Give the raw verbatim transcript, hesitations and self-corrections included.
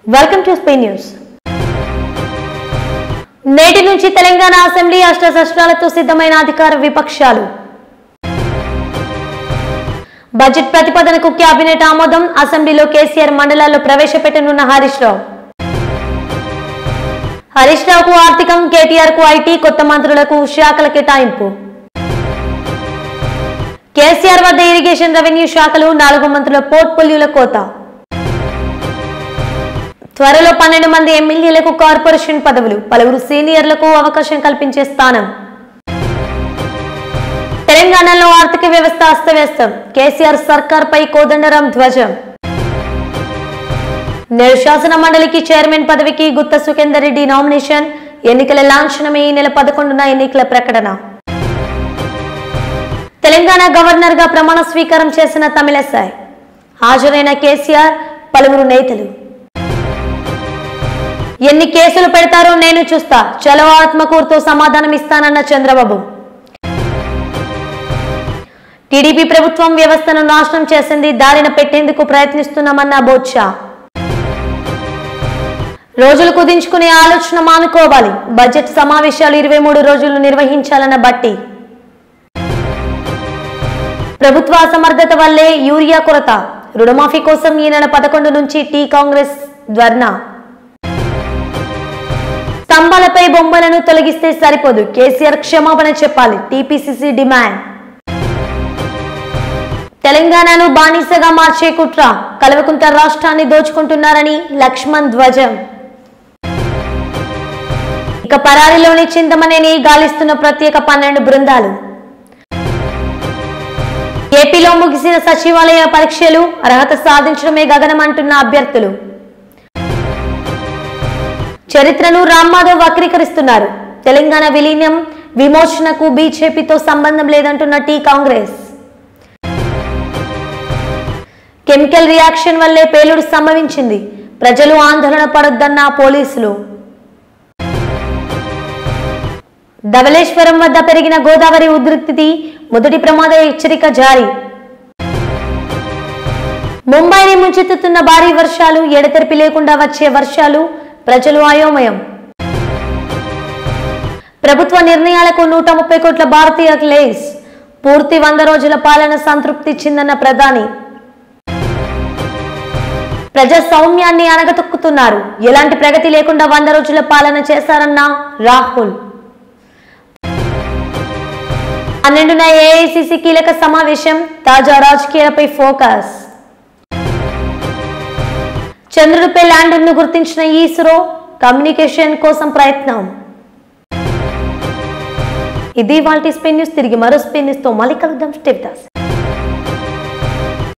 Welcome to Spain news. నేటి నుంచి Telangana assembly అష్టశస్త్రాలతో సిద్ధమైన అధికార విపక్షాలు. బడ్జెట్ ప్రతిపాదనకు కేబినెట్ ఆమోదం. అసెంబ్లీలో కేసీఆర్ మండలాల్లో ప్రవేశపెట్టనున్న హరీష్ రావు. హరీష్ రావుకు ఆర్థికం, కేటీఆర్ కు ఐటీ, కొత్త మంత్రులకు శాఖల కేటాయింపు. కేసీఆర్ వద్ద ఇరిగేషన్, రెవెన్యూ శాఖలు, నాలుగు మంత్రుల పోర్ట్ఫోలియోల కోత. త్వరలో పన్నెండు మంది ఎమ్మెల్యేలకు కార్పొరేషన్ పదవులు, పలువురు సీనియర్లకు అవకాశం కల్పించే స్థానం. తెలంగాణలో ఆర్థిక వ్యవస్థ అస్తవ్యస్తం. కేసీఆర్ సర్కార్ పై కోదండరాం ధ్వజం. నేడు శాసన మండలికి చైర్మన్ పదవికి గుత్త సుఖేందర్ రెడ్డి నామినేషన్. ఎన్నికల లాంఛనమే ఈ నెల పదకొండున ఎన్నికల ప్రకటన. తెలంగాణ గవర్నర్ గా ప్రమాణ స్వీకారం చేసిన తమిళసై. హాజరైన కేసీఆర్, పలువురు నేతలు. ఎన్ని కేసులు పెడతారో నేను చూస్తా, చలో ఆత్మకూరుతో సమాధానం ఇస్తానన్న చంద్రబాబు. టీడీపీ ప్రభుత్వం వ్యవస్థను నాశనం చేసింది, దారిన పెట్టేందుకు ప్రయత్నిస్తున్నామన్న బొత్స. రోజులు కుదించుకునే ఆలోచన మానుకోవాలి, బడ్జెట్ సమావేశాలు ఇరవై మూడు రోజులు నిర్వహించాలన్న బట్టి. ప్రభుత్వ అసమర్థత వల్లే యూరియా కొరత. రుణమాఫీ కోసం ఈ నెల పదకొండు నుంచి టీ కాంగ్రెస్ ధర్నా. స్తంభాలపై బొమ్మలను తొలగిస్తే సరిపోదు, కేసీఆర్ క్షమాపణ చెప్పాలి, టీపీసీసీ డిమాండ్. తెలంగాణను బానిసగా మార్చే కుట్ర, కల్వకుంట్ల రాష్ట్రాన్ని దోచుకుంటున్నారని లక్ష్మణ్ ధ్వజం. ఇక పరారీలోని చింతమనేని గాలిస్తున్న ప్రత్యేక పన్నెండు బృందాలు. ఏపీలో ముగిసిన సచివాలయ పరీక్షలు, అర్హత సాధించడమే గగనమంటున్న అభ్యర్థులు. చరిత్రను రామ్మాధవ్ వక్రీకరిస్తున్నారు. తెలంగాణ విలీనం విమోచనకు బీజేపీతో సంబంధం లేదంటున్న టీ కాంగ్రెస్. కెమికల్ రియాక్షన్ వల్లే పేలుడు సంభవించింది, ప్రజలు ఆందోళన పడొద్దన్న పోలీసులు. ధవళేశ్వరం వద్ద పెరిగిన గోదావరి ఉధృతి, మొదటి ప్రమాద హెచ్చరిక జారీ. ముంబైని ముంచెత్తుతున్న భారీ వర్షాలు, ఎడతెరిపి లేకుండా వచ్చే వర్షాలు, ప్రజలు అయోమయం. ప్రభుత్వ నిర్ణయాలకు నూట ముప్పై కోట్ల భారతీయ క్లేస్. పూర్తి వంద రోజుల పాలన సంతృప్తి చెందన్న ప్రధాని. ప్రజా సౌమ్యాన్ని అణగతొక్కుతున్నారు, ఎలాంటి ప్రగతి లేకుండా వంద రోజుల పాలన చేశారన్న రాహుల్. పన్నెండున ఏఐసిసి కీలక సమావేశం, తాజా రాజకీయాలపై ఫోకస్. చంద్రుడిపై ల్యాండర్ ను గుర్తించిన ఇస్రో, కమ్యూనికేషన్ కోసం ప్రయత్నం. ఇది వాల్టీ స్పెయిన్ న్యూస్. తిరిగి మరో స్పెయిన్ న్యూస్ తో మళ్ళీ కలుద్దాం. Stay with us.